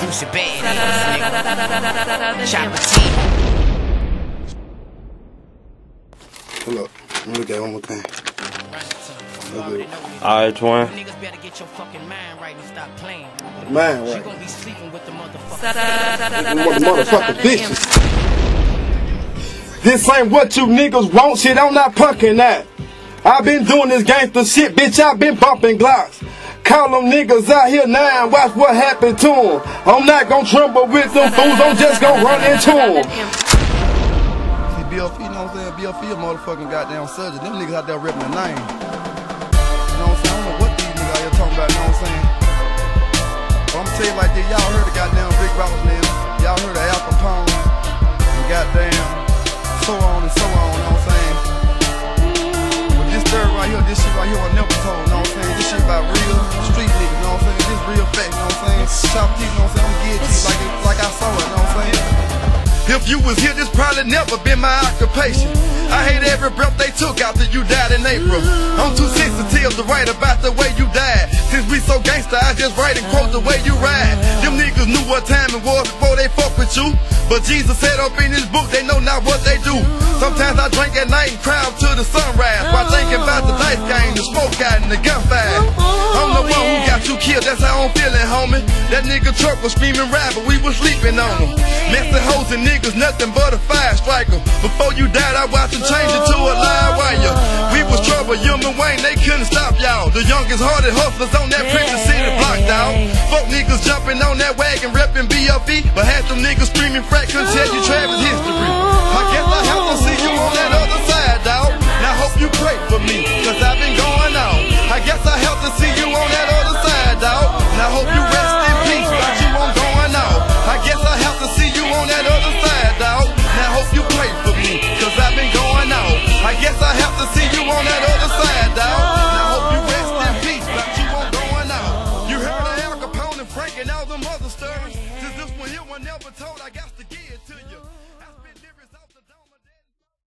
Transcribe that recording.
Use your bad ass, nigga. Chopper T. Hold up. Let me look at it one more thing. Alright, twin. Niggas better get your fucking mind right and stop playing. Man, You right. gonna be sleeping with the Motherfucking bitches. This ain't what you niggas want, shit. I'm not punking that. I been doing this gangster shit, bitch. I been bumping Glocks. Call them niggas out here now and watch what happened to them. I'm not gonna tremble with them fools. I'm just gonna run into them. See, BLF, you know what I'm saying? BLF a motherfucking goddamn surgeon. Them niggas out there ripping the name. You know what I'm saying? I don't know what these niggas out here talking about, you know what I'm saying? But I'm gonna tell you like this, y'all heard of goddamn Rick Ross now. Y'all heard of Al Capone. And goddamn so on and so on, you know what I'm saying? But this third right here, this shit right here I never told, you know what I'm saying? This shit about real street niggas, you know what I'm saying? This real fact, you know what I'm saying? Chop teeth, you know what I'm saying? I'm gonna get to you like I saw it, you know what I'm saying? If you was here, this probably never been my occupation. I hate every breath they took after you died in April. I'm too sensitive to write about the way you died. Since we so gangsta, I just write and quote the way you ride. Them niggas knew what time it was before they fuck with you. But Jesus said up in his book, they know not what they do. Sometimes I drink at night and cry up to the sunrise while thinking about the dice game, the smoke out, and the gunfire. I'm the one who got you killed, that's how I'm feeling, homie. That nigga truck was screaming rap, but we was sleeping on him. Messing hoes and niggas, nothing but a fire striker. Before you died, I watched him change it to a live wire. We was trouble, Yum and Wayne, they couldn't stop y'all. The youngest hearted hustlers on that Prince City block, dawg. Fuck niggas jumping on that wagon, reppin' BFE, but had them niggas screaming frat, couldn't tell you Travis history. I guess I have to see you on that other side, dawg. Now hope you pray for me, cause I've been going on. I guess I have to see you on that other side, dawg. Now hope you rest in peace, but you won't going on. I guess I have to see you on that other side, dawg. Now hope you pray for me, cause I've been going on. I guess I have to see you on that other side, dawg. Now hope you rest in peace, but you won't going on. You heard of Al Capone and Frank and all them other stories. Since this one here one never told, I got to give it to you.